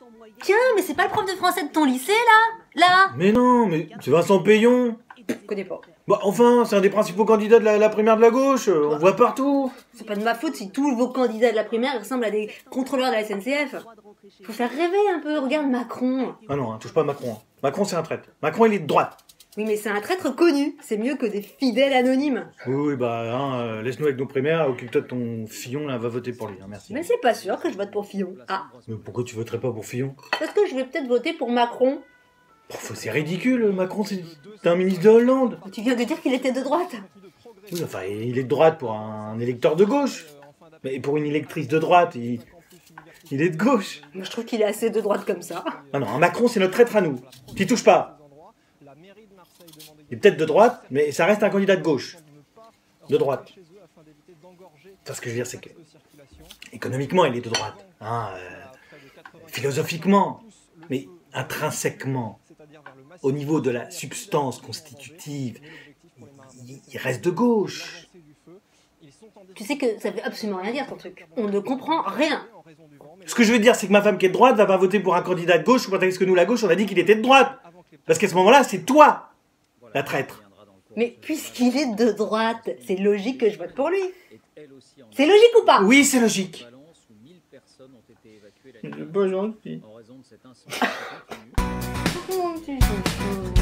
Tiens, mais c'est pas le prof de français de ton lycée, là? Mais non, mais c'est Vincent Payon. Je connais pas. Bah enfin, c'est un des principaux candidats de la primaire de la gauche, on voit partout. C'est pas de ma faute si tous vos candidats de la primaire ressemblent à des contrôleurs de la SNCF. Faut faire rêver un peu, regarde Macron. Ah non, hein, touche pas à Macron. Macron c'est un traître. Macron il est de droite. Oui, mais c'est un traître connu, c'est mieux que des fidèles anonymes. Oui, bah hein, laisse-nous avec nos primaires, occupe-toi de ton Fillon, là, va voter pour lui, hein, merci. Mais c'est pas sûr que je vote pour Fillon. Ah, Mais pourquoi tu voterais pas pour Fillon? parce que je vais peut-être voter pour Macron. C'est ridicule, Macron c'est un ministre de Hollande. Tu viens de dire qu'il était de droite. Oui, enfin, il est de droite pour un électeur de gauche. Mais pour une électrice de droite, il est de gauche. Moi, je trouve qu'il est assez de droite comme ça. Ah non, un Macron c'est notre traître à nous. T'y touches pas. Il est peut-être de droite, mais ça reste un candidat de gauche. De droite. Enfin, ce que je veux dire, c'est que économiquement, il est de droite. Hein, philosophiquement, mais intrinsèquement, au niveau de la substance constitutive, il reste de gauche. Tu sais que ça veut absolument rien dire ton truc. On ne comprend rien. Ce que je veux dire, c'est que ma femme qui est de droite va pas voter pour un candidat de gauche, parce que nous, la gauche, on a dit qu'il était de droite. Parce qu'à ce moment-là, c'est toi, la traître. Mais puisqu'il est de droite, c'est logique que je vote pour lui. C'est logique ou pas? Oui, c'est logique. C'est pas gentil. Oh, petit chouchou.